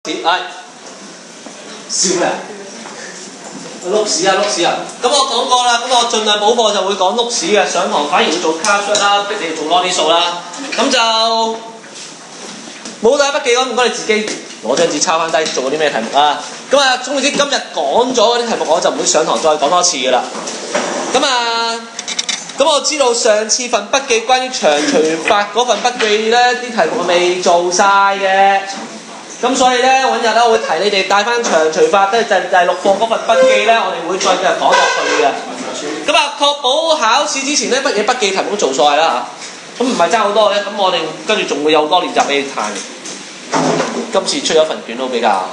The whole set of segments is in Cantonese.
笑咩？碌屎啊！咁我講過啦，咁我盡量補課就會講碌屎嘅，上堂反而會做卡出啦，逼你做多啲數啦。咁就冇帶筆記咁，唔該你自己攞張紙抄翻低做啲咩題目啊。咁啊，總之今日講咗嗰啲題目，我就唔會上堂再講多次噶啦。咁我知道上次份筆記關於長除法嗰份筆記咧，啲題目未做晒嘅。咁所以咧，揾日咧，我會提你哋帶翻長除法，跟住第六課嗰份筆記咧，我哋會再繼續講落去嘅。咁啊，確保考試之前咧，乜嘢筆記題目都做晒啦嚇。咁唔係爭好多嘅，咁我哋跟住仲會有好多練習俾你睇。今次出咗份卷都比較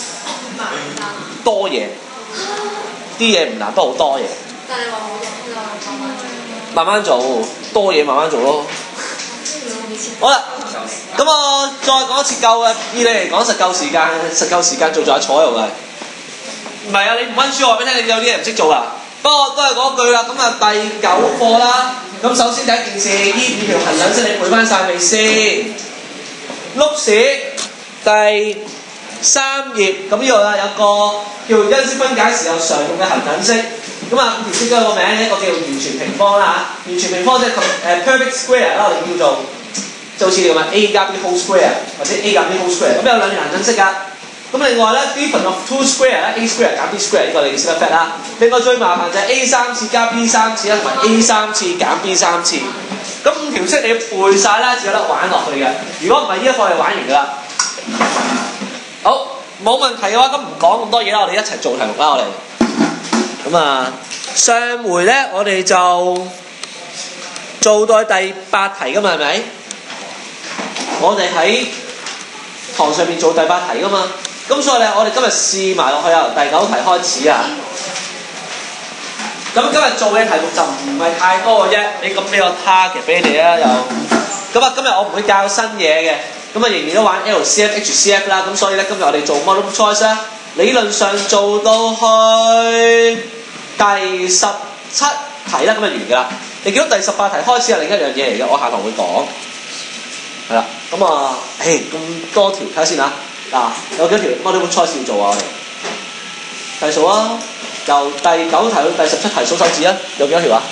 多嘢，啲嘢唔難，不過好多嘢。 但係話好難慢慢做，多嘢慢慢做咯。好啦，咁我再講一次夠嘅，以你嚟講實夠時間做咗坐喺度嘅。唔係啊，你唔溫書我話俾你聽，你有啲嘢唔識做啊。不過都係嗰句啦，咁啊第9課啦。咁首先第一件事，呢5條衡量式你背翻晒未先？碌屎第3頁，咁呢度啊有個叫因式分解時候常用嘅衡量式。咁啊5條式都有個名，一個叫完全平方啦嚇，完全平方即係perfect square 啦，我哋叫做就好似咁啊 a 加 b whole square 或者 a 加 b whole square， 咁有兩條衡量式㗎。咁另外咧 difference of two square 咧 a square 減 b square 呢個你識得 fact 啦。另外最麻煩就係 a 3次加 b 3次啦，同埋 a 3次減 b 3次。咁5條式你要背晒啦，至有得玩落去嘅。如果唔係呢一課你玩完㗎啦。好，冇問題嘅話，咁唔講咁多嘢啦，我哋一齊做題目啦，我哋。咁啊，上回咧我哋就做到第8題㗎嘛，係咪？我哋喺堂上面做第8題㗎嘛，咁所以咧我哋今日試埋落去啊，由第9題開始啊。咁今日做嘅題目就唔係太多嘅啫，你咁俾個 target 俾你哋啦又。咁啊，今日我唔會教新嘢嘅，咁啊仍然都玩 LCF、HCF 啦，咁所以咧今日我哋做 multiple choice 啦。理論上做到去第17題啦，咁就完㗎啦。你見到第18題開始係另一樣嘢嚟嘅，我下堂會講。係啦，咁啊，咁多條睇下先嚇。嗱，有幾多條 multiple choice 要做啊？我哋計數啊，由第9題到第17題數手指啊，有幾多條啊？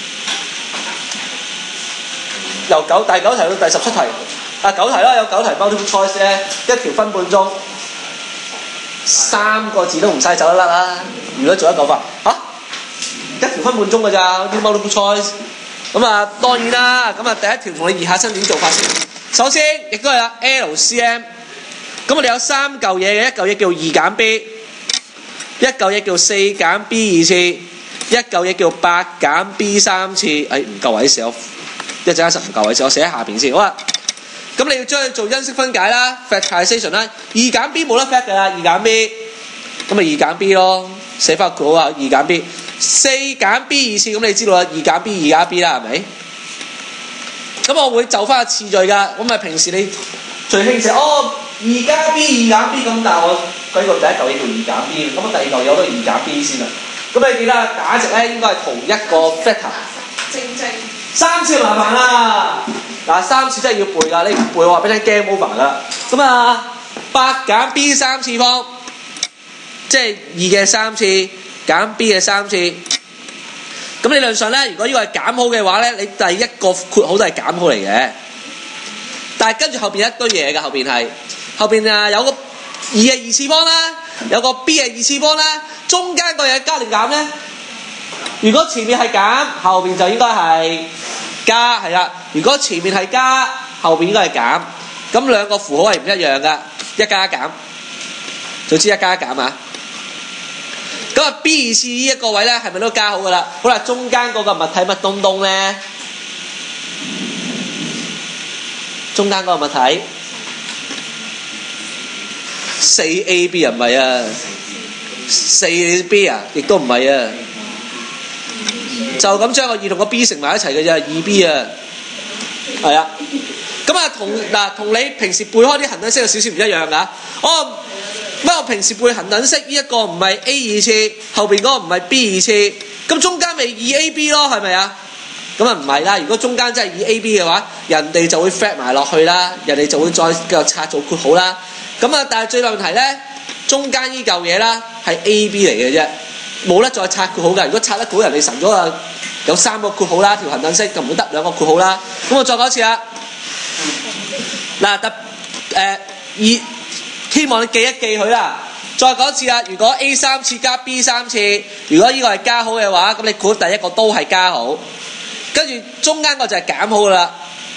由第9題到第17題，9題啦，有9題 multiple choice 咧，一條分半鐘。3個字都唔使走得甩啦！如果做得夠快一條分半鐘㗎咋啲 multiple choice。咁啊當然啦，咁啊第一條同你移下身點做法先。首先亦都係啦 LCM。咁我哋有3嚿嘢嘅，一嚿嘢叫2減 B， 一嚿嘢叫4減 B 2次，一嚿嘢叫8減 B 3次。唔夠位寫，一陣間實唔夠位寫，我寫喺下邊先。好啊。咁你要將佢做因式分解啦 ，factorization 啦，2減 B 冇得 fact 㗎啦，2減 B， 咁咪2減 B 咯，寫翻佢好啊，2減 B， 4減 B 2次，咁你知道啦，2減 B 2加 B 啦，係咪？咁我會就翻個次序㗎，咁咪平時你最興寫2加 B 2減 B， 咁但係我舉個第一嚿嘢叫2減 B， 咁第二嚿嘢我都2減 B 先啦。咁你記得價值咧應該係同一個 factor。正。3次麻煩啦。嗱，3次真係要背㗎，你唔背我話俾你聽 game over 㗎啦。咁啊，8減 B 3次方，即係2嘅3次減 B 嘅3次。咁理論上咧，如果呢個係減號嘅話咧，你第一個括號都係減號嚟嘅。但係跟住後邊一堆嘢㗎，後邊啊有個2嘅2次方啦，有個 B 嘅2次方啦，中間個嘢加定減咧？如果前面係減，後邊就應該係加，係啦。如果前面係加，後邊應該係減。咁兩個符號係唔一樣㗎，一加一減，就知一加一減啊。咁啊 B 2次呢一個位咧，係咪都加好㗎啦？好啦，中間嗰個物體乜東東咧？中間嗰個物體4AB 啊，唔係啊，4B 啊，亦都唔係啊。就咁將個2同個 B 乘埋一齊嘅啫 ，2B 啊，係啊。咁啊同你平時背開啲衡等式有少少唔一樣㗎。我平時背衡等式呢一個唔係 A 2次，後邊嗰個唔係 B 2次，咁中間咪 2AB 咯，係咪啊？咁啊唔係啦，如果中間真係 2AB 嘅話，人哋就會 flat 埋落去啦，人哋就會再繼續拆做括號啦。 咁啊，但係最大問題咧，中間呢嚿嘢啦係 A B 嚟嘅啫，冇得再拆括號㗎。如果拆得括號，人哋神咗啊，有3個括號啦，條行等式就唔會得2個括號啦。咁我再講一次啦。嗱，希望你記一記佢啦。再講一次啦，如果 A 3次加 B 3次，如果呢個係加號嘅話，咁你估第一個都係加號，跟住中間個就係減號㗎啦。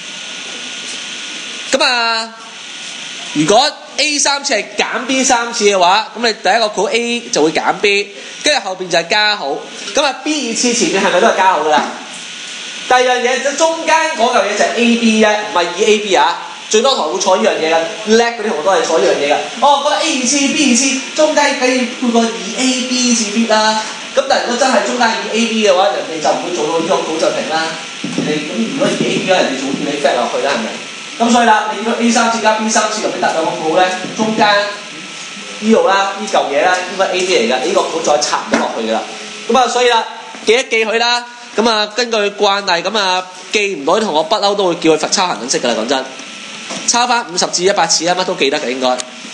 咁啊，如果 A 3次係減 B 3次嘅話，咁你第一個估 A 就會減 B， 跟住後邊就係加號。咁啊 B 2次前面係咪都係加號㗎啦？第二樣嘢，中間嗰嚿嘢就係 A B 啫，唔係2 A B 啊。最多堂會錯呢樣嘢㗎，叻嗰啲同學都係錯呢樣嘢㗎。覺得 A 2次 B 2次，中間梗要配個2 A B 次 B 啦。咁但係如果真係中間2 A B 嘅話，人哋就唔會做到呢個估就停啦。咁如果2 A B 咧，人哋就會叫你 fat 落去啦，係咪？咁所以啦，你見到 A 3次加 B 3次，同你得2個估咧，中間呢度啦，呢嚿嘢啦，應該 A B 嚟㗎，呢個估再插唔到落去㗎啦。咁啊，所以啦，記一記佢啦。咁啊，根據慣例，咁啊記唔到啲同學不嬲都會叫佢罰抄行等式㗎啦。講真。抄翻50至100次啊，乜都記得嘅應該。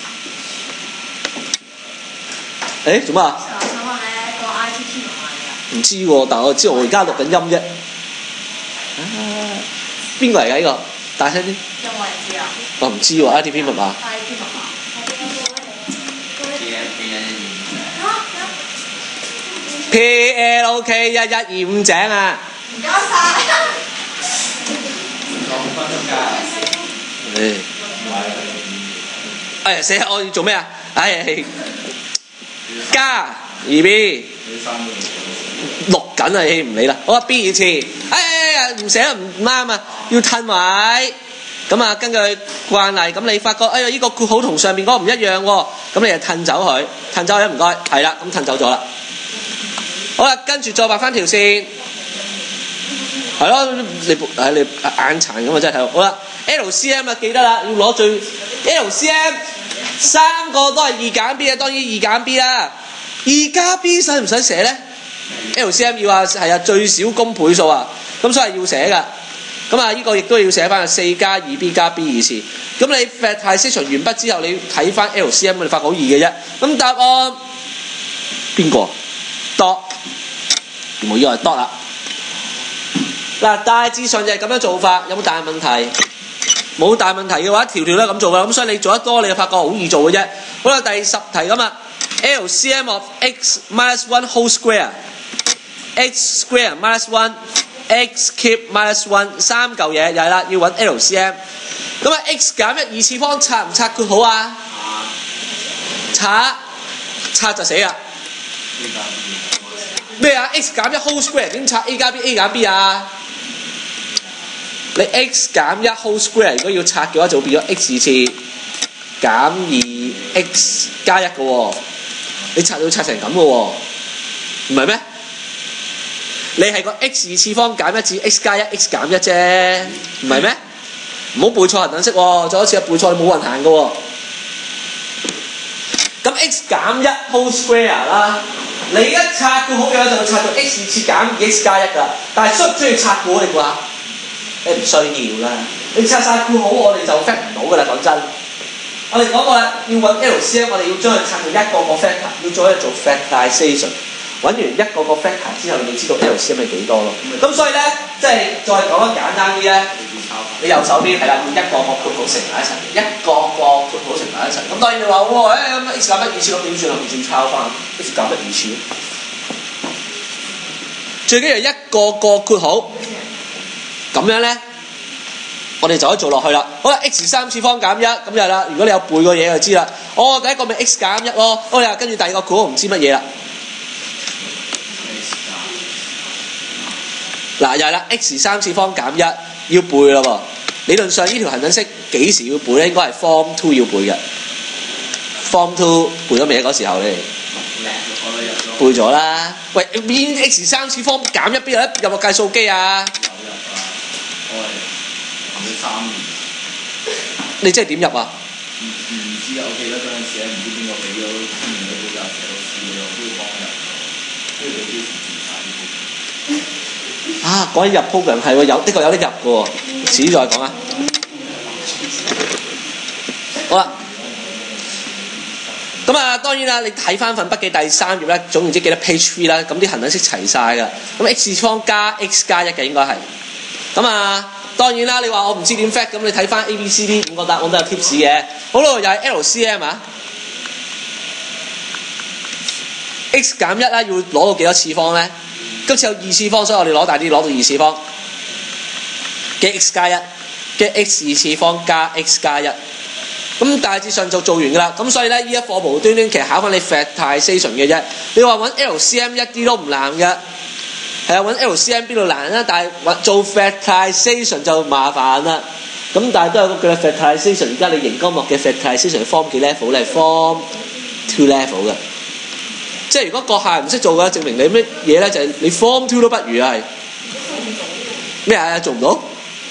誒做乜啊？唔知喎，但係我知我而家錄緊音啫。邊個嚟㗎呢個？大聲啲。有冇人知啊？我唔知喎 ，ITP 密碼。PLK 1125井啊！唔該晒。死啦！我要做咩啊？加 2B 錄緊啊！唔理啦。好啊 ，B 2次。唔寫唔啱啊！要褪位。咁啊，根據慣例，咁你發覺呢個括號同上面嗰個唔一樣喎，咁你就褪走佢，褪走佢唔該。係啦，咁褪走咗啦。好啦，跟住再畫翻條線。係咯，你眼殘咁啊！真係睇到。好啦。LCM 啊，記得啦，要攞最 LCM 3個都係2減 B 啊，當然2減 B 啦。2加 B 使唔使寫咧 ？LCM 要話係啊，最少公倍數啊，咁所以要寫噶。咁啊，呢個亦都要寫翻4加 2B 加 B 2次。咁你 factorization 完畢之後，你睇翻 LCM， 你發覺好易嘅啫。咁答案邊個 ？dot 冇以為 dot 啦。嗱，大致上就係咁樣做法，有冇大問題？冇大問題嘅話，條條都係咁做㗎，咁所以你做得多，你就發覺好易做嘅啫。好啦，第10題咁啊 ，LCM of x minus 1 whole square，x square minus 1，x cube minus 1，三嚿嘢又係啦，要揾 LCM。咁啊 ，x 減1 2次方拆唔拆括號啊？拆就死啦。咩啊 ？x 減1 whole square 點拆 A 加 B？A 減 B 啊？你 x 減1 whole square 如果要拆嘅話，就會變咗 x 2次減 2x 加1嘅喎。你拆到拆成咁嘅喎，唔係咩？你係個 x 2次方減1至 x 加1 x 減1啫，唔係咩？唔好背錯行等式喎，再一次背錯你冇運行嘅喎。咁 x 減1 whole square 啦，你一拆括號嘅話就會拆到 x 2次減 2x 加1㗎，但係需唔需要拆括號你估下？你唔需要啦，你拆晒括號我哋就 fact 唔到㗎啦，講真。我哋講過啦，要揾 LCM， 我哋要將佢拆到一個個 factor， 要再做 factorization。揾完一個個 factor 之後，你就知道 LCM 係幾多咯。咁所以咧，即係再講得簡單啲咧，你右手邊係啦，要一個個括號乘埋一齊，一個個括號乘埋一齊。咁當然你話喎，咁 x 減1 2次咁點算啊？唔算抄翻 x 減1 2次。最緊要一個個括號，咁樣咧，我哋就可以做落去啦。好啦 ，x 3次方減1，咁就係啦。如果你有背過嘢就知啦。第一個咪 x 減1咯。好啦，跟住第二個括號唔知乜嘢啦。嗱，又係啦 ，x 3次方減1要背啦喎。理論上呢條行等式幾時要背咧？應該係 Form 2要背嘅。Form 2背咗未啊？嗰時候你背咗啦。喂，邊 x 3次方減1邊有得入落計數機啊？你即係點入啊？唔知啊！我記得嗰陣時唔知邊個俾咗今年嘅補習社老師，我都要幫入，跟住俾啲自查。啊，講起入 program 係喎，的確有得入嘅喎，遲啲再講啊。好啦， 咁啊，當然啦，你睇翻份筆記第3頁咧，總言之記得 page 3啦，咁啲行等式齊晒㗎。咁 x 方加 x 加1嘅應該係。咁啊，當然啦，你話我唔知點 fact， 咁你睇翻 A、B、C、D 5個答案都有 tips 嘅。好咯，又係 LCM 啊。x 減1啦，要攞到幾多次方咧？今次有2次方，所以我哋攞大啲，攞到2次方嘅 x 加1嘅 x 2次方加 x 加1。咁大致上就做完㗎啦。咁所以咧，呢一課無端端其實考翻你 factorization 嘅啫。你話揾 LCM 一啲都唔難㗎。係啊，揾 LCM 邊度難啊？但係做 factorization 就麻煩啦。咁但係都有個叫 factorization。而家你熒光幕嘅 factorization form 幾 level 咧？係 form 2 level 嘅。即係如果閣下唔識做嘅，證明你乜嘢咧？就係你 form 2都不如啊！係咩啊？做唔到？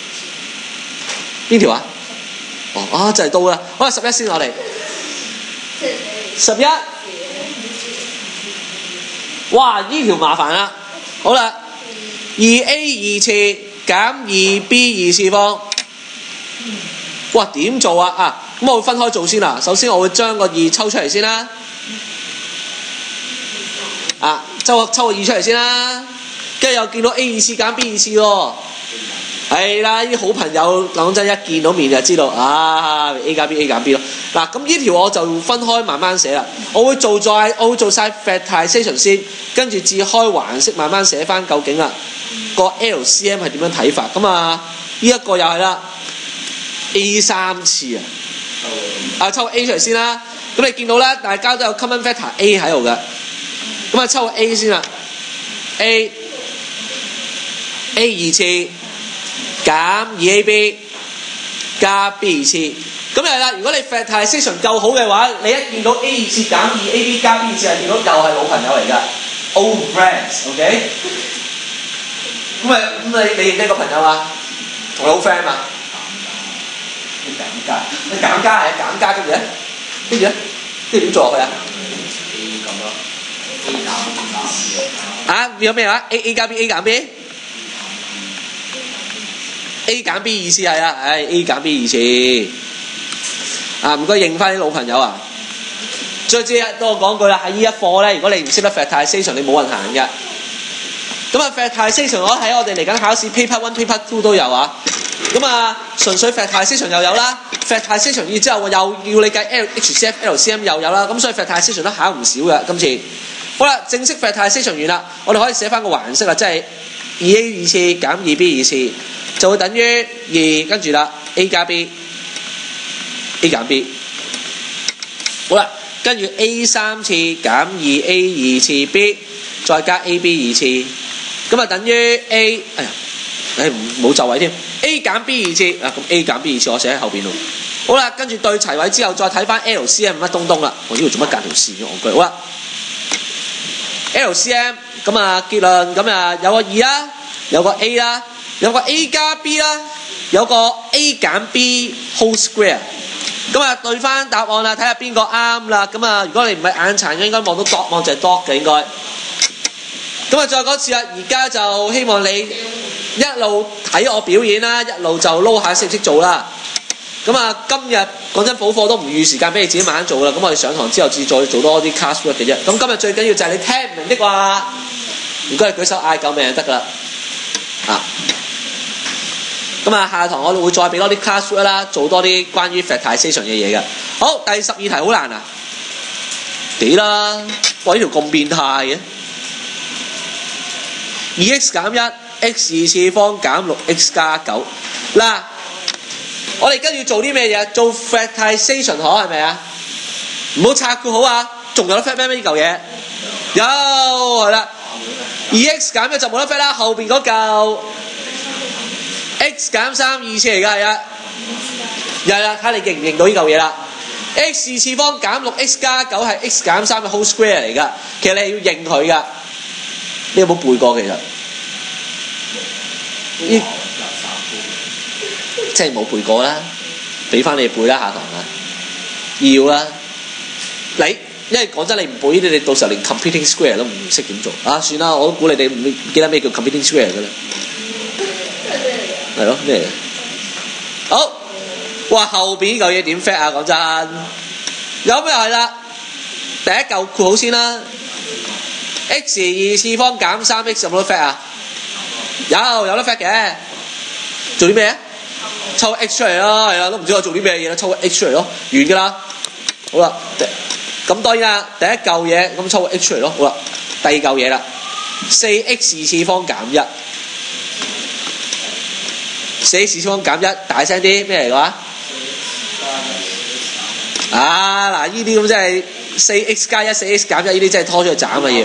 邊條啊？哦，就係到啦。好啦，11先我哋。11。哇！呢條麻煩啦。好啦，2a 2次減 2b 2次方。哇！點做啊？咁我會分開做先啦。首先我會將個2抽出嚟先啦。抽個2出嚟先啦。跟住又見到 a 2次減 b 2次喎。係啦，啲好朋友講真，一見到面就知道A 加 B A 減 B 咯。嗱，咁呢條我就分開慢慢寫啦。我會做晒 factorization 先，跟住至開橫式慢慢寫翻究竟個 LCM 係點樣睇法。咁呢一個又係啦 ，A 3次抽 A 出嚟先啦。咁你見到咧，大家都有 common factor A 喺度嘅。咁抽個 A 先啦 ，A 2次。減 2ab 加 b 2次，咁又係啦。如果你 factorization 夠好嘅話，你一見到 a 2次減 2ab 加 b 2次，係見到又係老朋友嚟㗎 ，old friends，OK？ 咁你認呢個朋友啊？同你好 friend 嘛？減加係減加，跟住咧點做落去啊 ？A 咁咯 ，A 減有咩話 ？A 加 B A 減 B。A 減 B 2次係啊，A 減 B 2次。唔該認翻啲老朋友啊。最之多我講句啦，喺呢一課咧，如果你唔識得 factorization， 你冇運行嘅。咁factorization 我喺我哋嚟緊考試 paper 1、paper 2都有啊。咁純粹 factorization 又有啦 ，factorization 然之後又要你計 HCF、LCM 又有啦。咁所以 factorization 都考唔少嘅今次。好啦，正式 factorization 完啦，我哋可以寫翻個橫式啦，即係 2a 2次減 2b 2次。就會等於2，跟住啦 A 加 B A 減 B。好啦，跟住 A 3次減 2a 2次 B， 再加 AB 2次，咁等於 A。冇就位添 ，A 減 B 2次咁 A 減 B 2次我寫喺後邊咯。好啦，跟住對齊位之後，再睇翻 LCM 乜東東啦。我呢度做乜間條線嘅戇居？好啦 ，LCM 咁結論咁有個2啦，有個 A 啦。有個 A 加 B 啦，有個 A 減 B whole square。咁對翻答案啦，睇下邊個啱啦。咁如果你唔係眼殘嘅，應該望到 dot 望就係 dot 嘅應該。咁再講一次啦，而家就希望你一路睇我表演啦，一路就撈下識唔識做啦。咁今日講真補課都唔預時間俾你自己慢慢做啦。咁我哋上堂之後至再做多啲 classwork 嘅啫。咁今日最緊要就係你聽唔明的話，如果你舉手嗌救命就得噶啦。咁下堂我會再俾多啲 classwork 啦，做多啲關於 factorization 嘅嘢嘅。好，第12題好難啊！幾啦？哇！呢條咁變態嘅 2x 減1 x 2次方減 6x 加9。嗱，我哋跟住做啲咩嘢？做 factorization 係咪啊？唔好拆佢好啊！仲有得 fact 咩呢嚿嘢？有係啦。2x 減1就冇得 fact 啦，後邊嗰嚿。x 減3 2次嚟㗎係啊，又係啦，睇你認唔認到呢嚿嘢啦。x 2次方減 6x 加9係 x 減3嘅 whole square 嚟㗎，其實你係要認佢㗎。你有冇背過其實？即係冇背過啦，俾翻你背啦，下堂啦，要啦。因為講真，你唔背呢啲，你到時候連 computing square 都唔識點做啊！算啦，我都估你哋唔記得咩叫 computing square 㗎啦。係咯，咩嚟？好，哇！後邊呢嚿嘢點 fact 啊？講真，有咩係啦？ 第一嚿括號先啦。x 2次方減 3x 有冇得 fact 啊？有得 fact 嘅。做啲咩啊？抽 x 出嚟啦，係啦，都唔知我做啲咩嘢啦，抽 x 出嚟咯，完㗎啦。好啦，咁當然啦，第一嚿嘢咁抽 x 出嚟咯。好啦，第二嚿嘢啦，4x 2次方減1。4x 次方減1，大聲啲，咩嚟㗎？啊嗱，呢啲咁真係4x加1、4x 減1呢啲真係拖出去斬啊要。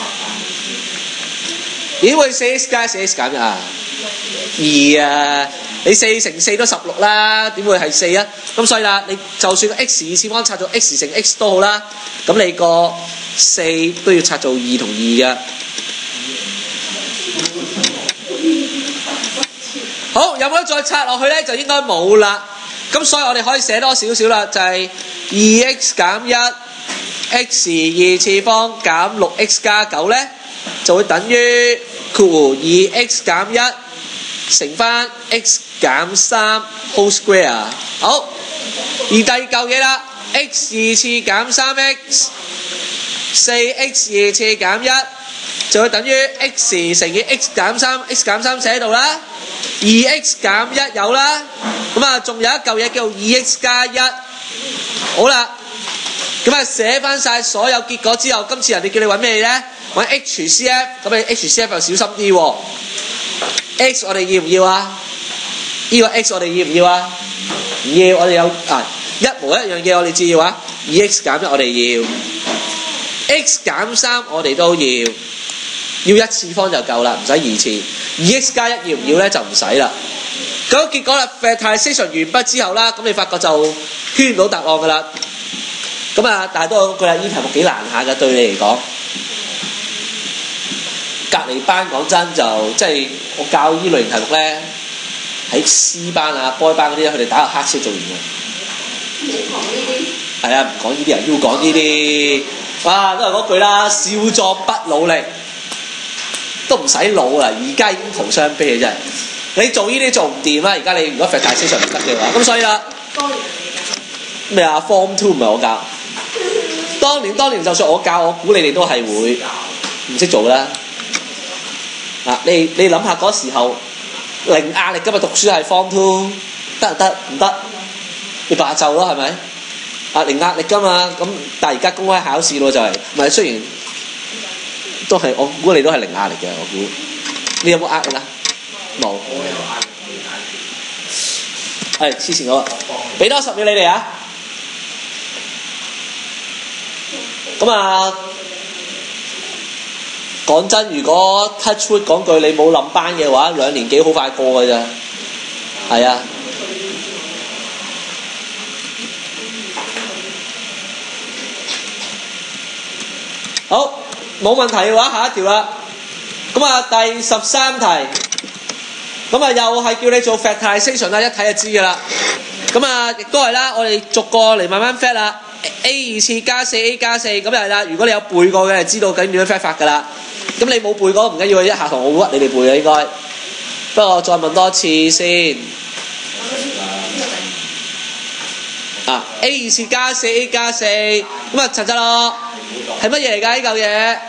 點會4x加1、4x 減1啊？2啊！你4乘4都16啦，點會係4啊？咁所以啦，你就算 x 2次方拆做 x 乘 x 都好啦，咁你個4都要拆做2同2嘅。好，有冇得再拆落去咧？就應該冇啦。咁所以我哋可以寫多少少啦，就係 2x 減1 x 2次方減 6x 加9咧，就會等於括弧 2x 減1乘翻 x 減3 whole square。好，而第二嚿嘢啦 ，x 2次減 3x 4x 2次減1就會等於 x 乘以 x 減3 x 減3寫喺度啦。2x 減1有啦，咁啊仲有一嚿嘢叫做 2x 加1，好啦，咁啊寫翻晒所有結果之後，今次人哋叫你揾咩咧？揾 HCF， 咁你 HCF 就小心啲喎。x 我哋要唔要啊？呢個 x 我哋要唔要啊？唔要，我哋有一模一樣嘢我哋知要啊。2x 減1我哋要 ，x 減3我哋都要一次方就夠啦，唔使2次。2x 加1要唔要咧？就唔使啦。咁結果啦 ，factorization 完畢之後啦，咁你發覺就圈到答案㗎啦。咁啊，但係都嗰句啦，呢題目幾難下㗎，對你嚟講。隔離班講真就即係我教呢類型題目咧，喺 C 班啊、boy 班嗰啲，佢哋打個黑車做完嘅。唔講呢啲。係啊，唔講呢啲人要講呢啲。哇，都係嗰句啦，少壯不努力。都唔使老啦，而家已經徒傷悲嘅真係。你做呢啲做唔掂啦，而家你如果 factorization 唔得嘅話，咁所以啦。咩啊 ？Form 2唔係我教。當年就算我教，我估你哋都係會唔識做啦。你諗下嗰時候零壓力㗎嘛，讀書係 Form 2，得唔得？你罷就咯，係咪？零壓力㗎嘛，咁但係而家公開考試咯就係，唔係雖然。都係，我估你都係零壓力嘅，我估。你有冇壓力啊？冇。係黐線我，俾多10秒你哋啊！咁啊，講真，如果 touch wood 講句你冇冧班嘅話，2年幾好快過㗎咋。係啊。好。冇問題嘅話，下一條啦。咁啊，第13題，咁啊又係叫你做 factorization 啦，一睇就知㗎啦。咁啊，亦都係啦，我哋逐個嚟慢慢 fact 啦。A 2次加 4A 加4，咁又係啦。如果你有背過嘅，就知道緊點樣 fact 法㗎啦。咁你冇背過唔緊要，一下堂我會屈你哋背嘅應該。不過我再問多次先。A 2次加 4A 加4，咁啊陳澤樂係乜嘢嚟㗎？呢嚿嘢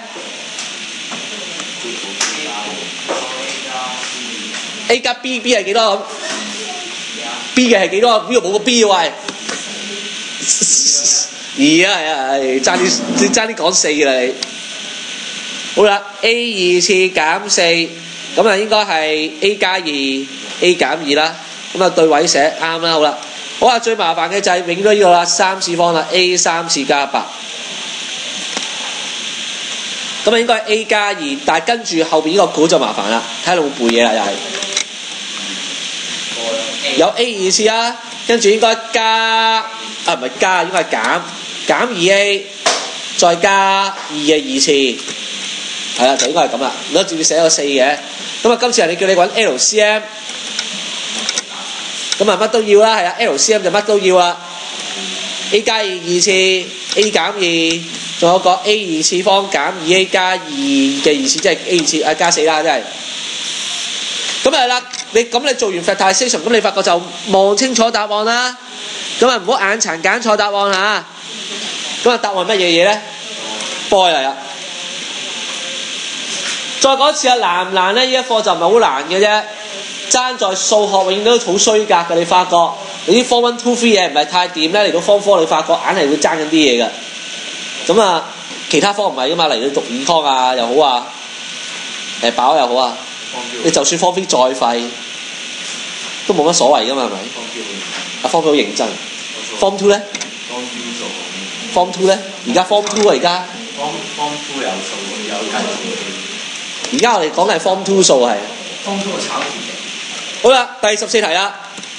A 加 B，B 係幾多咁 ？B 嘅係幾多？呢度冇個 B 喎，係啊，爭啲講4㗎啦你。好啦 ，A 2次減4，咁啊應該係 A 加2，A 減2啦。咁啊對位寫啱啦，好啦。好啊，最麻煩嘅就係永咗呢個啦，3次方啦 ，A 3次加8，咁啊應該係 A 加2，但係跟住後邊呢個估就麻煩啦，睇下你會背嘢啦又係，有 A 2次啊，跟住應該加唔係加，應該係減 2A， 再加2嘅2次，係啦，就應該係咁啦，唔得照寫個4嘅，咁啊今次人哋叫你揾 LCM。咁啊乜都要啦，係啊 ，LCM 就乜都要啦。A 加2次 ，A 減2，仲有個 A 2次方減 2A 加2嘅2次，即係 A 2次加4啦，真係。咁係啦，你做完 factorization， 咁你發覺就望清楚答案啦。咁啊唔好眼殘揀錯答案嚇。咁啊答案乜嘢嘢咧？ 波嚟啦。再講一次啊，難唔難咧？呢一課就唔係好難嘅啫，爭在數學永遠都好衰格嘅。你發覺你啲 Form 1、2、3嘢唔係太掂咧，嚟到 Form 4你發覺硬係會爭緊啲嘢嘅。咁啊，其他科唔係噶嘛，嚟到讀2科啊又好啊，飽又好啊，你就算 Form 3再廢都冇乜所謂噶嘛，係咪？阿 Form 2好認真 ，Form 2咧 ？Form 2咧？而家 Form 2啊，而家 Form 2有數有計數。 而家我哋講嘅係 Form 2數係。 Form 2個炒題。 好啦，第14題啦，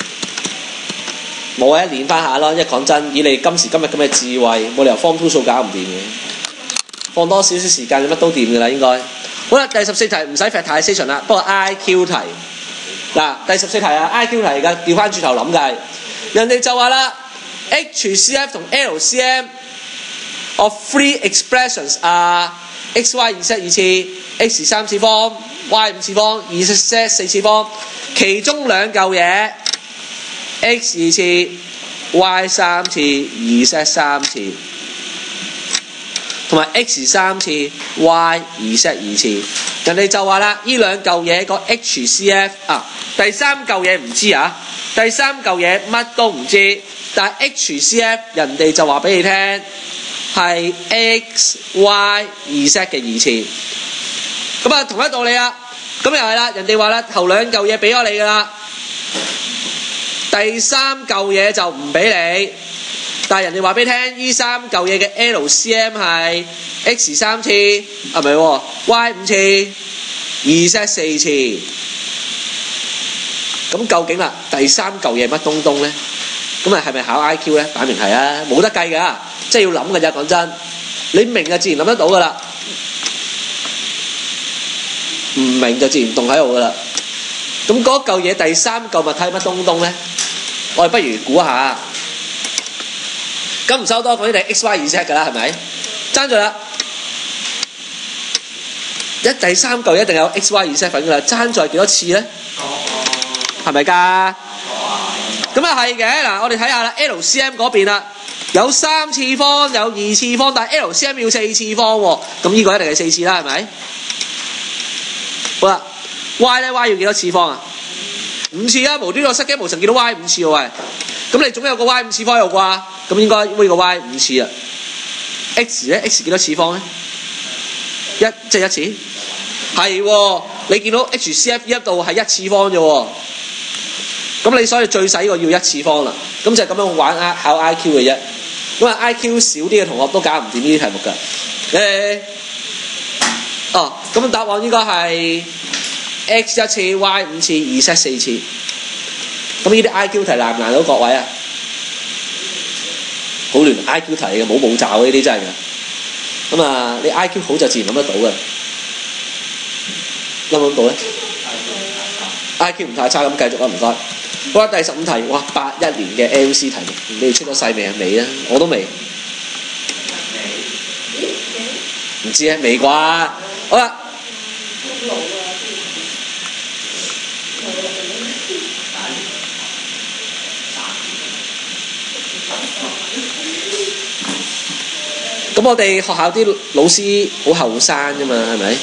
冇嘅，練翻下咯。因為講真，以你今時今日咁嘅智慧，冇理由 Form 2數搞唔掂嘅。放多少少時間，乜都掂㗎啦，應該。好啦，第14題唔使 factorization 啦，不過 IQ 題。嗱，第14題啊 ，IQ 題而家調翻轉頭諗㗎，人哋就話啦 ，HCF 同 LCM of three expressions 啊 x y 2 set 2次 x 3次方 y 5次方2 set 4次方，其中兩嚿嘢 x 2次 y 3次2 set 3次，同埋 x 3次 y 2 set 2次。人哋就話啦，呢兩嚿嘢個 HCF 啊，第三嚿嘢唔知啊，第三嚿嘢乜都唔知，但係 HCF 人哋就話俾你聽係 x y 2 set 嘅2次。咁啊，同一道理啊，咁又係啦，人哋話啦，頭兩嚿嘢俾咗你㗎啦，第三嚿嘢就唔俾你，但係人哋話俾你聽，呢三嚿嘢嘅 LCM 係 x 3次，啊唔係喎 y 5次2 set 4次。咁究竟啦，第三嚿嘢乜東東咧？咁啊係咪考 IQ 咧？擺明係啊，冇得計㗎，即係要諗㗎咋。講真，你明就自然諗得到㗎啦，唔明就自然凍喺度㗎啦。咁嗰嚿嘢第三嚿物體乜東東咧？我哋不如估下。咁唔收多講啲係 x y 2 set 㗎啦，係咪？爭咗啦，第三嚿一定有 x y 2 set 份㗎啦，爭在幾多次咧？係咪㗎？咁啊係嘅。嗱，我哋睇下啦 ，LCM 嗰邊啦，有3次方，有2次方，但係 LCM 要4次方喎，咁呢個一定係4次啦，係咪？好啦 ，y 咧 y 要幾多次方啊？5次啊！無端端失驚無神見到 y 5次喎，喂，咁你總有個 y 5次方喺度啩？咁應該呢個 y 5次啊。x 咧 x 幾多次方咧？即係1次。係喎，你見到 HCF 呢一度係1次方啫喎。咁你所以最細個要1次方啦。咁就係咁樣玩考 IQ 嘅啫。咁啊 IQ 少啲嘅同學都搞唔掂呢啲題目㗎。咁答案應該係 x 1次 y 5次2 set 4次。咁呢啲 IQ 題難唔難到各位啊？好亂 IQ 題嘅，冇步驟呢啲真係㗎。咁啊，你 IQ 好就自然諗得到㗎。諗唔諗到咧 ？IQ 唔太差，咁繼續啦，唔該。好啦，第15題，哇，81年嘅 MC 題目，你哋出咗世未啊？未啊，我都未。唔知啊，未啩？好啦。咁我哋學校啲老師好後生啫嘛，係咪？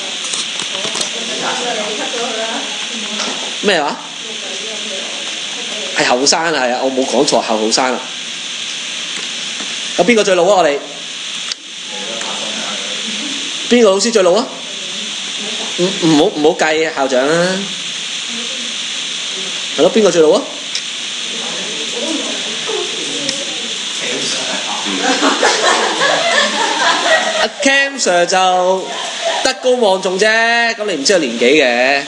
咩話？係後生啊，係啊，我冇講錯，後生啊。咁邊個最老啊？我哋邊個老師最老啊？唔好計校長啊。係咯，邊個最老啊？阿 Cam Sir 就德高望重啫，咁你唔知佢年紀嘅。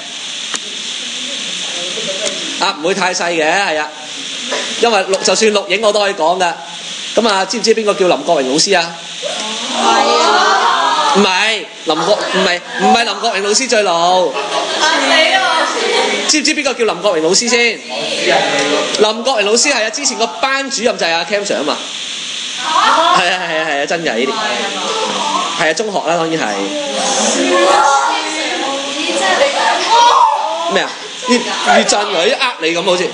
唔會太細嘅，係啊，因為就算錄影我都可以講噶。咁啊，知唔知邊個叫林國榮老師啊？唔係林國榮老師最老。知唔知邊個叫林國榮老師先？林國榮老師係啊，之前個班主任就係阿 Cam Sir 啊嘛。係啊，真㗎呢啲。係啊，中學啦，當然係。咩啊？越震佢呃你咁好似。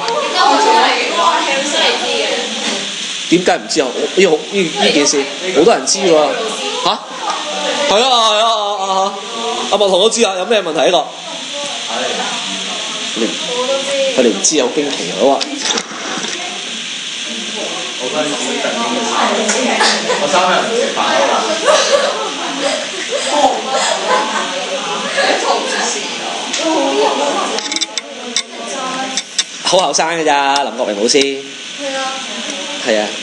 點解唔知啊？呢件事好多人知喎。嚇？ 係啊，阿莫同都知啊，有咩問題呢個？佢哋唔知有驚奇啊！我話我嗰陣時特登我3日唔食飯好後生㗎咋，林國榮老師。 係啊。 係啊。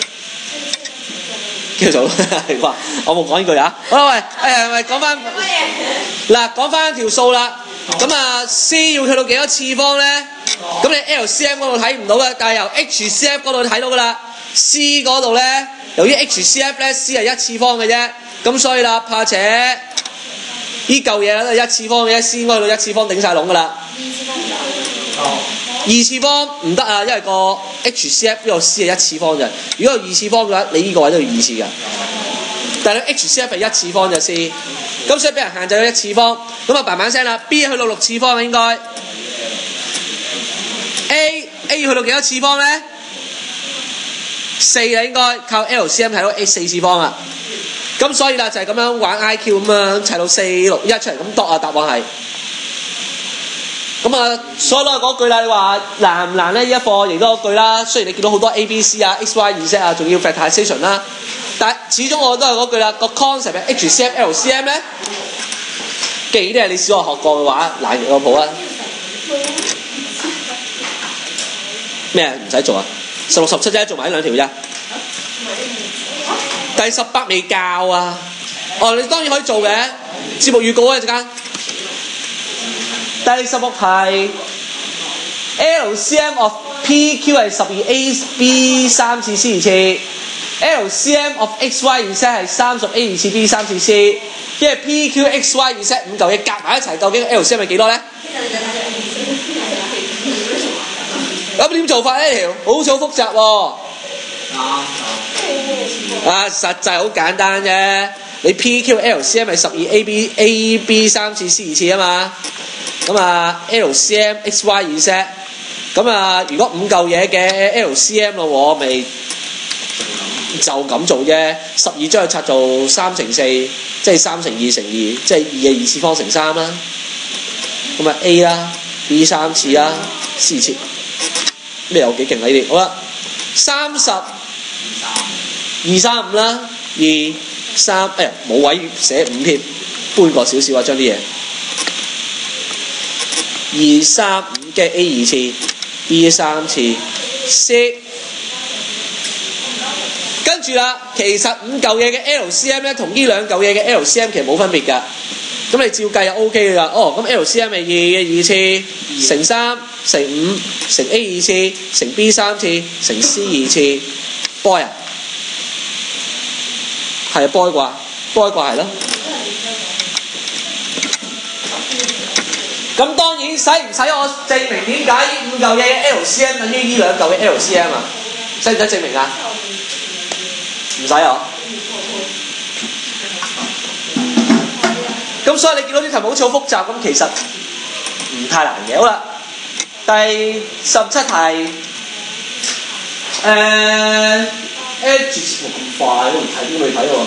叫做話我冇講呢句啊！好啦，喂，咪講翻嗱，講翻條數啦。咁啊 ，C 要去到幾多次方咧？咁你 LCM 嗰度睇唔到嘅，但係由 HCF 嗰度睇到噶啦。C 嗰度咧，由於 HCF 咧 C 係一次方嘅啫，咁所以啦，怕且呢嚿嘢都係一次方嘅啫 ，C 應該去到一次方頂晒籠噶啦。二次方唔得啊，因為個 HCF 呢個 C 係一次方啫。如果有二次方嘅話，你呢個位都要二次㗎。但係 HCF 係一次方就 C， 咁所以俾人限制咗一次方。咁啊，嘭嘭聲啦 ，B 去到6次方啊應該。A 要去到幾多次方咧？4啊應該，靠 LCM 睇到 A 4次方啊。咁所以啦，就係咁樣玩 IQ 咁樣砌到4、6、1出嚟，咁度啊答案係。咁啊，所以都係嗰句啦。你話難唔難咧？呢一課亦都嗰句啦。雖然你見到好多 A、B、C 啊、X、Y、Z 啊，仲要 factorization 啦，但係始終我都係嗰句啦。個 concept 係 HCF、LCM 咧，既然啲係你小學學過嘅話，難極個譜啊！咩唔使做啊？16、17啫，做埋呢2條啫。第18未教啊！哦，你當然可以做嘅。節目預告啊，陣間。第16係 LCM of PQ 係12AB 3次 C 2次 ，LCM of XY Z 係30A 2次 B 3次 C， 因為 PQXY Z 5嚿嘢夾埋一齊，究竟 LCM 係幾多咧？咁點做法呢條？好似好複雜喎。實際好簡單啫。你 PQLCM 係12AB 3次 C 2次啊嘛。咁啊 ，LCM XY Z， 咁啊，如果5嚿嘢嘅 LCM 咯，咪就咁做啫。12將佢拆做3乘4，即係3乘2乘2，即係2嘅2次方乘3啦。咁啊 A 啦 ，B 3次啦 ，C 次，咩有幾勁啊？呢啲好啦，30 235啦，2 3，哎呀冇位寫5添，搬過少少啊，將啲嘢。2、3、5嘅 A 2次 ，B 3次 ，C， 跟住啦，其實5嚿嘢嘅 LCM 咧，同呢2嚿嘢嘅 LCM 其實冇分別㗎。咁你照計就 OK 㗎。哦，咁 LCM 係2嘅2次乘3乘5乘 A 2次乘 B 3次乘 C 2次 ，boy 啊，係啊 boy 啩 ，boy 啩係咯。咁當然使唔使我證明點解呢5嚿嘢嘅 LCM 等於呢2嚿嘅 LCM 啊？使唔使證明啊？唔使啊！咁所以你見到啲題目好似好複雜，咁其實唔太難嘅。好啦，第17題Edge 節目咁快，都唔睇都未睇喎，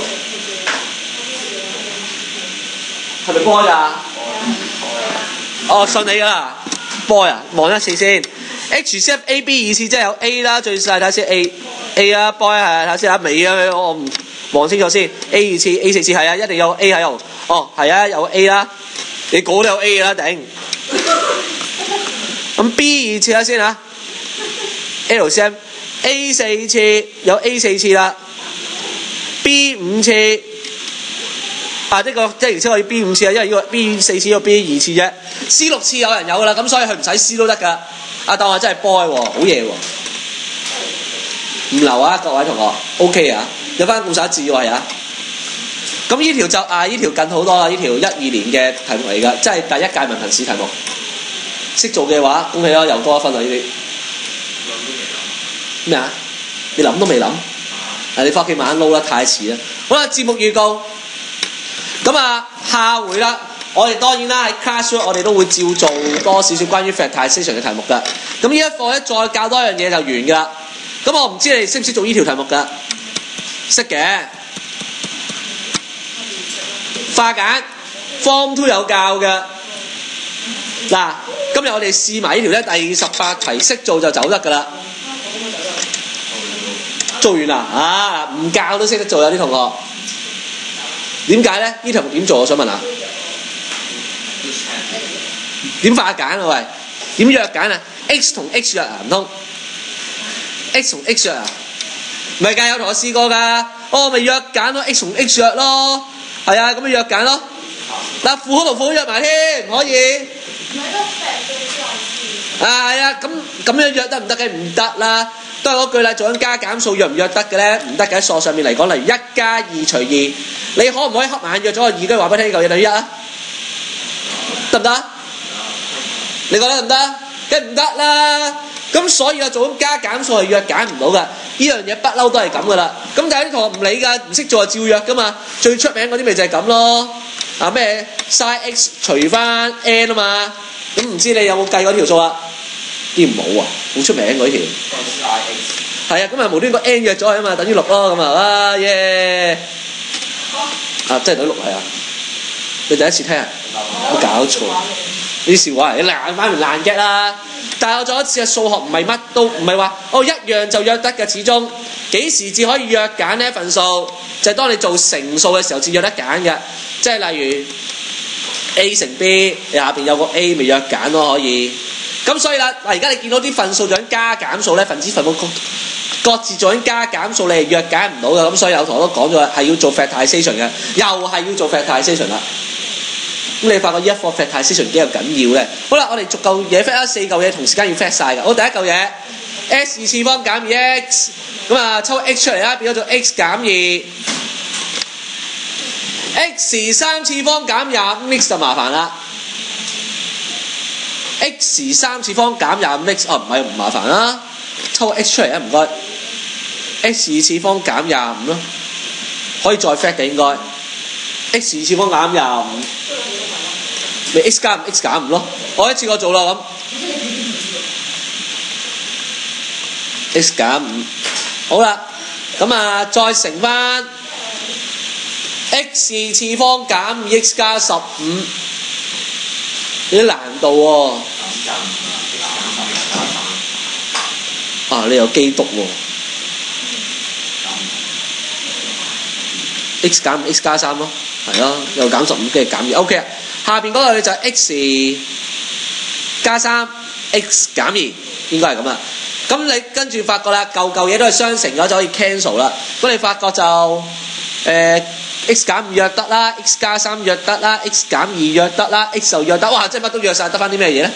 係咪波㗎？哦，信你㗎啦 ，boy 啊，望一次先。HCF AB 2次即係有 A 啦，最細睇先 A 啊 boy 係睇先啊尾啊，我唔望清楚先。A 2次 A 4次係啊，一定有 A 喺度。哦，係啊，有 A 啦，你估都有 A 啦，頂。咁 B 2次睇先啊 ，LCM A 4次有 A 4次啦 ，B 5次。呢個即係而且可以 B 5次啊，因為呢個 B 4次，呢個 B 2次啫。C 6次有人有㗎啦，咁所以佢唔使 C 都得㗎。當我真係 boy 喎，好嘢喎，唔流啊各位同學 ，OK 啊，有翻咁曬智慧啊。咁呢條就呢條近好多啦，呢條12年嘅題目嚟㗎，即係第1屆文憑試題目。識做嘅話，恭喜啦，又多1分啦呢啲。咩啊？你諗都未諗？你翻屋企慢慢撈啦，太遲啦。好啦，節目預告。咁啊，下回啦，我哋當然啦喺 classwork 我哋都會照做多少少關於 factorization 嘅題目㗎。咁呢一課咧再教多一樣嘢就完㗎啦。咁我唔知你哋識唔識做呢條題目㗎？識嘅。 化簡 Form 2有教嘅。嗱，今日我哋試埋呢條咧，第18題識做就走得㗎啦。做完啦，啊唔教都識得做有啲同學。點解咧？呢題目點做？我想問下。點化簡啊？喂，點約簡啊 ？X 同 X 約啊？唔通 X 同 X 約啊？唔係㗎，有同學試過㗎。哦，咪約簡咯 ，X 同 X 約咯。係啊，咁咪約簡咯。嗱，負號同負號約埋添，可以。啊，係啊，咁樣約得唔得嘅？唔得啦，都係嗰句啦。做緊加減數約唔約得嘅咧？唔得嘅。喺數上面嚟講，例如1加2除2，你可唔可以黑眼約咗個2，跟住話俾你聽呢嚿嘢等於1啊？得唔得？你覺得得唔得？梗係唔得啦。咁所以啊，做緊加減數係約簡唔到㗎。呢樣嘢不嬲都係咁㗎啦。咁但係啲同學唔理㗎，唔識做就照約㗎嘛。最出名嗰啲咪就係咁咯。啊咩 sin x 除翻 n 啊嘛。咁唔知你有冇計嗰條數啊？啲冇啊，好出名嗰條。係啊，咁啊無端個 n 約咗佢啊嘛，等於6咯咁啊，啊耶！啊真係等於6係啊！你第一次聽啊？冇搞錯，呢笑話你爛翻完爛 get 啦！但係我做一次嘅數學唔係乜都唔係話哦一樣就約得嘅，始終幾時至可以約簡呢一份數？就係當你做乘數嘅時候至約得簡嘅，即係例如 a 乘 b， 你下邊有個 a 咪約簡咯可以。咁所以啦，嗱而家你見到啲份數做緊加減數咧，分子分母各自做緊加減數，你係約簡唔到嘅。咁所以有同學都講咗係要做 factorization 嘅，又係要做 factorization 啦。咁你發覺呢一課 factorization 幾咁緊要咧？好啦，我哋逐嚿嘢 fact 啦，4嚿嘢同時間要 fact 晒㗎。好，第一嚿嘢 x 2次方減 2x， 咁啊抽 x 出嚟啦，變咗做 x 減2。x 3次方減25x 就麻煩啦。x 3次方減25x， 哦唔係唔麻煩啦，抽個 x 出嚟啊唔該。x 2次方減25咯，可以再 fact 嘅應該。x 2次方減25，咪 x 加5 x 減5咯。我一次過做啦咁。x 減5，好啦，咁啊再乘翻 x 2次方減 2x 加15。有啲難度喎。啊，你有基督喎。x 減5 x 加3咯，係咯，又減15跟住減2 ，OK 啊。下邊嗰個就係 x 加3 x 減2，應該係咁啊。咁你跟住發覺啦，嚿嘢都係相乘咗就可以 cancel 啦。咁你發覺就x 減5約得啦 ，x 加3約得啦 ，x 減2約得啦 ，x 就約得，哇！即係乜都約晒，得翻啲咩嘢咧？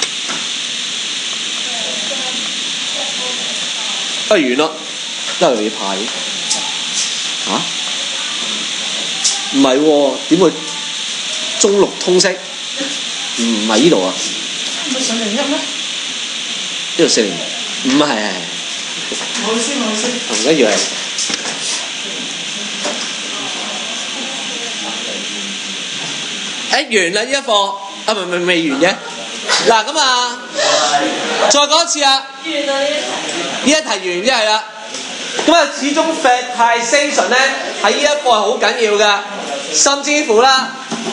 不如完咯，都係你派嚇？唔係喎，點會中六通識？唔係呢度啊？唔係401咩？呢度401，唔係。冇先。唔緊要係。完啦呢一課，啊唔係未完嘅。嗱咁啊，再講一次啊。完啦呢一題完即係啦。咁啊，始終 factorization 咧喺呢一課係好緊要㗎，甚至乎啦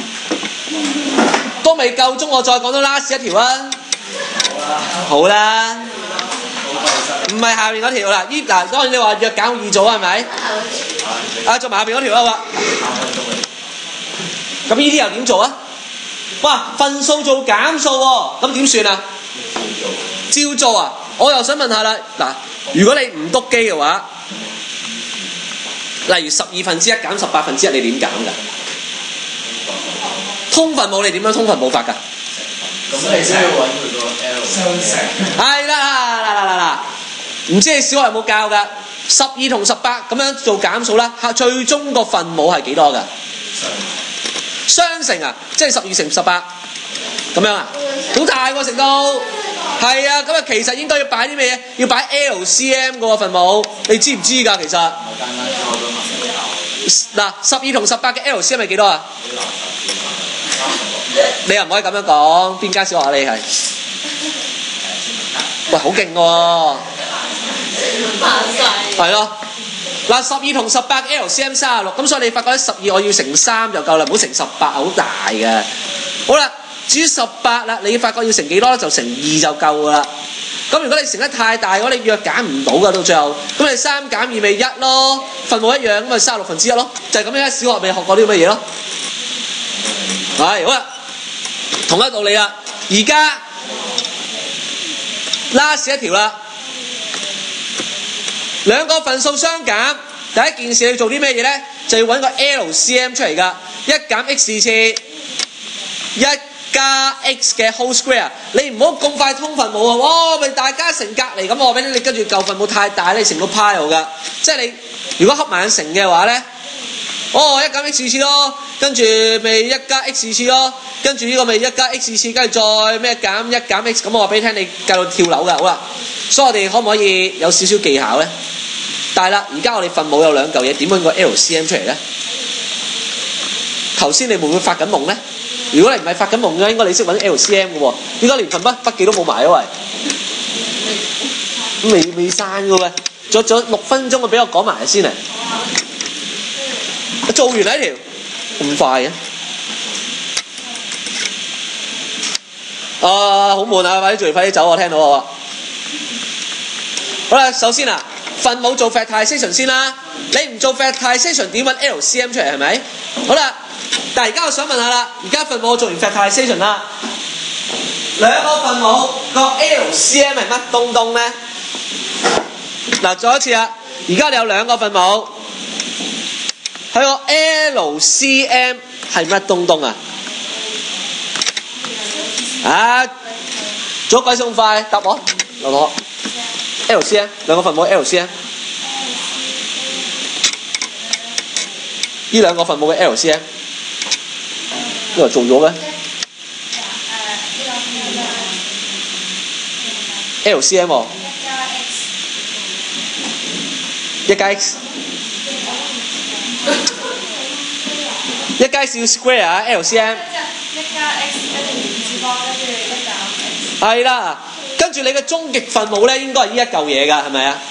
都未夠鐘，我再講到 last 一條啊。好啦。唔係下邊嗰條啦，嗱當然你話約減好易做係咪？啊，做埋下邊嗰條啦喎。咁呢啲又點做啊？哇，份數做減數喎，咁點算啊？照做啊！我又想問下啦，嗱，如果你唔篤機嘅話，例如12分之1減18分之1，你點減㗎？通分母你點樣通分母法㗎？ 咁你先要揾佢個 L 相乘。 係啦，唔知你小學有冇教㗎？12同18咁樣做減數啦，最終個分母係幾多㗎？雙乘啊，即係12乘18咁樣啊，好大喎乘到，係啊，咁啊其實應該要擺啲咩嘢？要擺 LCM 個分母，你知唔知㗎？其實嗱，12同18嘅 LCM 係幾多啊？你又唔可以咁樣講，邊間小學啊？你係？喂，好勁喎！係咯， 嗱，12同18 LCM 36，咁所以你發覺咧12我要乘3就夠啦，唔好乘18，好大嘅。好啦，至於18啦，你發覺要乘幾多咧？就乘2就夠噶啦。咁如果你乘得太大嘅話，你約減唔到噶到最後，咁你3減2咪1咯，分母一樣咁咪36/1咯，就係咁樣。小學咪學過啲咁嘅嘢咯。係好啦，同一道理啦。而家 last 一條啦，兩個份數相減，第一件事你做啲咩嘢咧？就要揾個 LCM 出嚟㗎，1減 x 次1加 x 嘅 whole square， 你唔好咁快通分母啊！哇，咪大家乘隔離咁，我話俾你跟住舊分母太大咧，乘到 pile 㗎。即係你如果合埋眼乘嘅話咧，哦1減 x 次咯，跟住咪1加 x 次咯，跟住呢個咪1加 x 次，跟住再咩減1減 x， 咁我話俾你聽，你計到跳樓㗎。好啦，所以我哋可唔可以有少少技巧咧？但係啦，而家我哋分母有兩嚿嘢，點揾個 LCM 出嚟咧？頭先你會唔會發緊夢咧？如果你唔係發緊夢嘅，應該你識揾 LCM 嘅喎。點解連份筆記都冇埋啊？喂，未散嘅喎，仲有6分鐘，俾我講埋先嚟。做完啦呢條，咁快嘅？好悶啊！快啲做完，快啲走啊！聽到我。好啦，首先啊，分母做 factorization 先啦。你唔做 factorization 點揾 LCM 出嚟係咪？好啦。但係而家我想問下啦，而家分母我做完 factorization 啦，兩個分母個 LCM 係乜東東咧？嗱，再一次啊，而家你有兩個分母，佢個 LCM 係乜東東啊？做鬼咁快，答我，劉同學 ，LCM 兩個分母 LCM， 呢兩個分母嘅 LCM。呢個做咗咩 ？LCM 喎，1加 x， 1加 x 要 square 啊 ，LCM。1加 x 跟住2次方，跟住1減 x。係啦，跟住你嘅終極分母咧，應該係呢一嚿嘢㗎，係咪啊？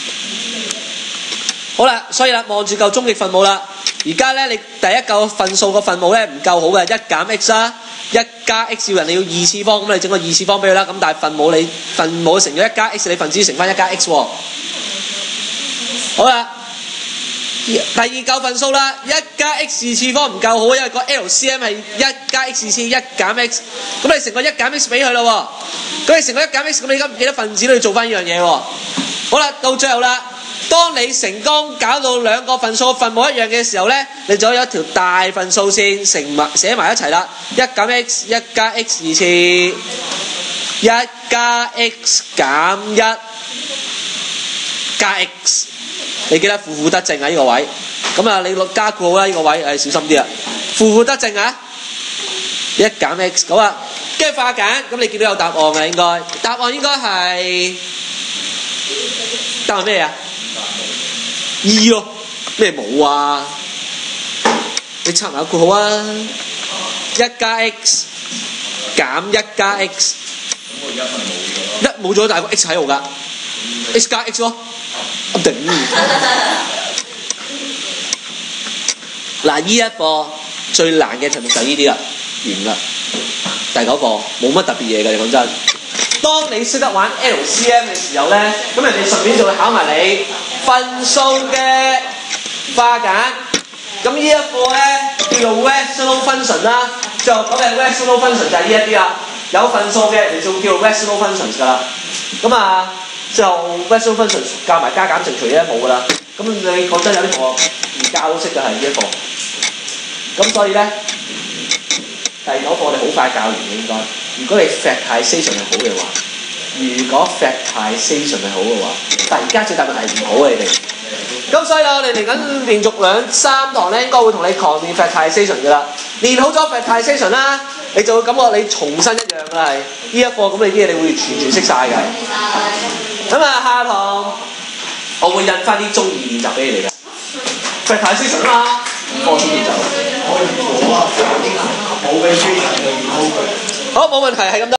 好啦，所以啦，望住嚿終極分母啦。而家咧，你第一嚿份數個分母咧唔夠好嘅，1減 x 啦，1加 x 要人哋要2次方，咁你整個2次方俾佢啦。咁但係分母乘咗1加 x， 你分子乘翻1加 x 喎。好啦，第二嚿份數啦，1加 x 次方唔夠好，因為個 LCM 係1加 x 次1減 x， 咁你乘個1減 x 俾佢咯喎。咁你乘個1減 x， 咁你而家唔記得分子都要做翻呢樣嘢喎。好啦，到最後啦。當你成功搞到兩個份數分母一樣嘅時候咧，你就有一條大份數線寫埋一齊啦。1減 x 1加 x 2次1加 x 減1加 x， 你記得負負得正啊呢個位。咁啊，你加括號啦呢個位，小心啲啊。負負得正啊，1減 x 好啊，跟住化簡，咁你見到有答案嘅應該，答案應該係答案咩啊？2咯，咩冇啊？你插埋個括號啊！1加 x 減1加 x， 咁我而家份冇咗，冇咗，但係個 x 喺度㗎 ，x 加 x 咯，頂！嗱，呢一個最難嘅題目就係呢啲啦，完啦。第9個冇乜特別嘢㗎，講真。當你識得玩 LCM 嘅時候咧，咁人哋順便就會考埋你分數嘅化簡。咁呢一個咧叫做 rational function 啦，最後講嘅 rational function 就係呢一啲啦。有分數嘅你就會叫做 rational functions 㗎啦。咁啊，最後 rational functions 教埋加減乘除咧冇㗎啦。咁你講真有啲同學唔教都識嘅係呢一個。咁所以咧第9課我哋好快教完嘅應該。如果你 factorization 係好嘅話，但而家最大問題係唔好嘅你哋。咁所以我哋嚟緊連續2-3堂咧，應該會同你狂練 factorization 㗎啦。練好咗 factorization 啦，你就會感覺你重新一樣㗎係。呢一課咁你啲嘢你會全識晒㗎。咁啊，下堂我會印翻啲中二練習俾你哋嘅 factorization 啦，課中練習。好，冇問題係咁多。